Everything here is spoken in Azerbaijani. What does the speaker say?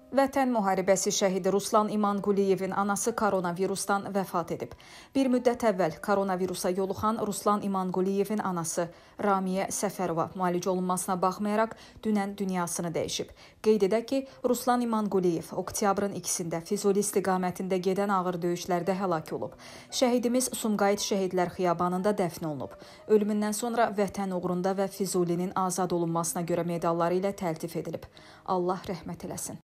Vətən müharibəsi şəhidi Ruslan İmanquliyevin anası koronavirusdan vəfat edib. Bir müddət əvvəl koronavirusa yoluxan Ruslan İmanquliyevin anası Ramiyə Səfərova müalicə olunmasına baxmayaraq dünən dünyasını dəyişib. Qeyd edək ki, Ruslan İmanquliyev oktyabrın 2-də Füzuli istiqamətində gedən ağır döyüşlərdə həlak olub. Şəhidimiz Sumqayıt Şəhidlər Xiyabanında dəfn olunub. Ölümündən sonra vətən uğrunda və Füzulinin azad olunmasına görə medalları ilə təltif edilib. Allah rəhmət eləsin.